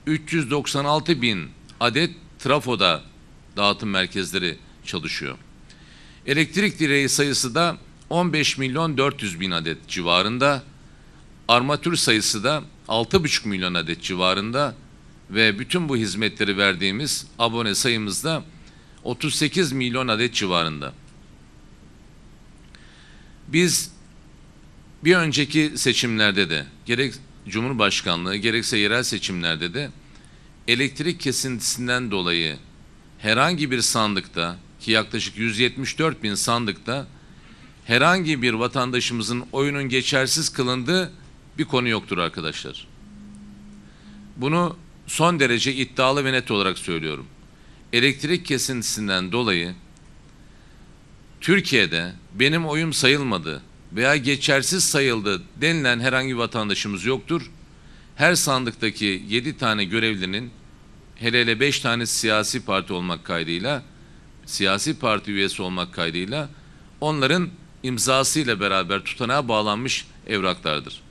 396 bin adet trafoda dağıtım merkezleri çalışıyor. Elektrik direği sayısı da 15 milyon 400 bin adet civarında. Armatür sayısı da 6,5 milyon adet civarında ve bütün bu hizmetleri verdiğimiz abone sayımız da 38 milyon adet civarında. Biz bir önceki seçimlerde de gerek Cumhurbaşkanlığı gerekse yerel seçimlerde de elektrik kesintisinden dolayı herhangi bir sandıkta, ki yaklaşık 174 bin sandıkta, herhangi bir vatandaşımızın oyunun geçersiz kılındığı bir konu yoktur arkadaşlar. Bunu son derece iddialı ve net olarak söylüyorum. Elektrik kesintisinden dolayı Türkiye'de benim oyum sayılmadı veya geçersiz sayıldı denilen herhangi bir vatandaşımız yoktur. Her sandıktaki 7 tane görevlinin, hele hele 5 tane siyasi parti olmak kaydıyla, siyasi parti üyesi olmak kaydıyla onların imzasıyla beraber tutanağa bağlanmış evraklardır.